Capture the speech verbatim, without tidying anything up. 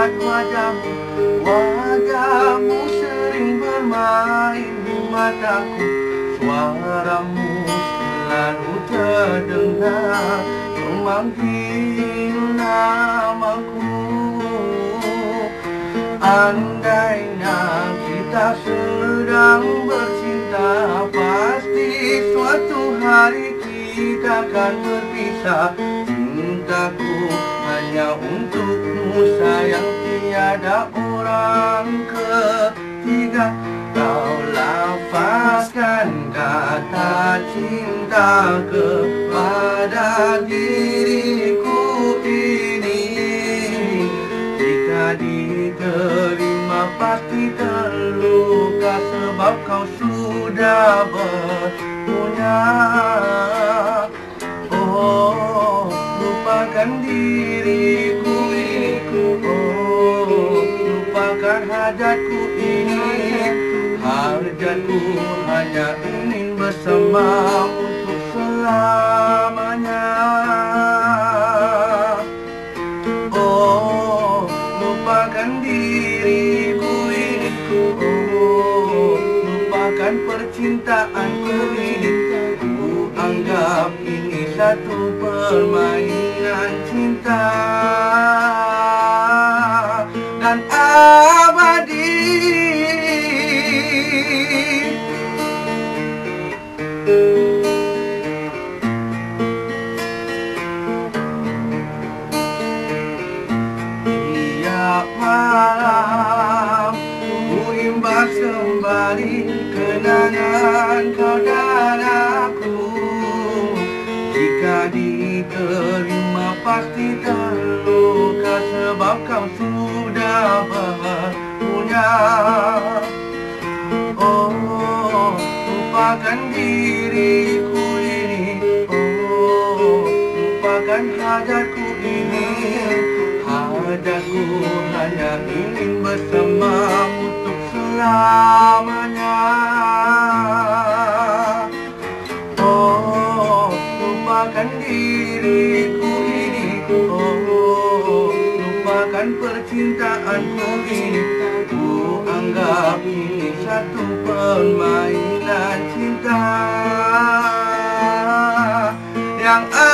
melihat wajahmu. Wajahmu sering bermain di mataku. Suaramu selalu terdengar memanggil namaku. Andainya kita sedang bercinta, pasti suatu hari kita akan berpisah. Cintaku hanya untukmu sayang, tiada orang ketiga. Kau lafazkan kata cinta kepada diriku ini. Jika diterima pasti terluka, sebab kau sudah berpunya. Oh, lupakan diriku ini. Oh, lupakan hajatku ini. Hajatku hanya ingin bersama untuk selamanya. Oh, lupakan diriku ini. Oh, lupakan percintaanku ini. Ku anggap ini satu permainan cinta dan abadi. Tiap malam ku imbas kembali kenangan kau dan aku. Jika diterima pasti terluka, sebab kau sudah berpunya. Oh, lupakan diriku ini. Oh, lupakan hajatku ini. Hajatku hanya ingin bersamamu untuk selamanya. Oh, lupakan diriku ini. Oh, lupakan percintaanku ini. Ku anggap ini satu permainan cinta yang